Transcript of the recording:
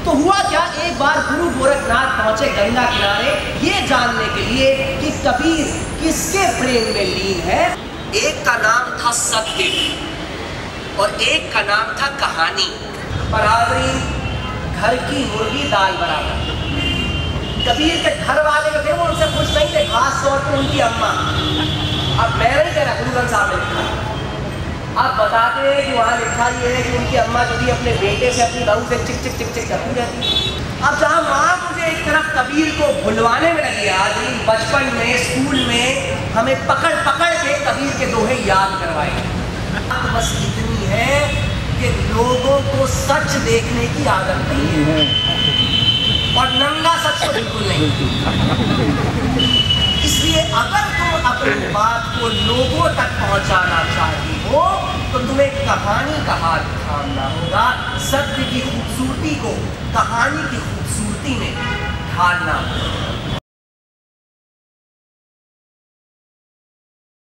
तो हुआ क्या, एक बार गुरु गोरखनाथ पहुंचे गंगा किनारे ये जानने के लिए कि कबीर किसके प्रेम में लीन है। एक का नाम था सत्य और एक का नाम था कहानी। बराबरी घर की मुर्गी दाल बराबर। कबीर के घर वाले जो थे वो उनसे खुश नहीं थे, खास तौर पर उनकी अम्मा। अब मैं नहीं कह रहा, गुरु ग्रंथ साहब ने लिखा। अब बताते हैं कि वहाँ लिखा ये है कि उनकी अम्मा जो थी अपने बेटे से, अपनी बहू से चिक चिक चिक चिक करती रहती। अब जहाँ माँ मुझे एक तरफ कबीर को भुलवाने में लगी, आज बचपन में स्कूल में हमें पकड़ पकड़ के कबीर के दोहे याद करवाए। अब बस इतनी है कि लोगों को सच देखने की आदत नहीं है और नंगा सच तो बिल्कुल नहीं। इसलिए अगर तुम अपनी बात को लोगों तक पहुंचाना चाहती हो तो तुम्हें कहानी का हाथ थामना होगा। सत्य की खूबसूरती को कहानी की खूबसूरती में ढालना होगा।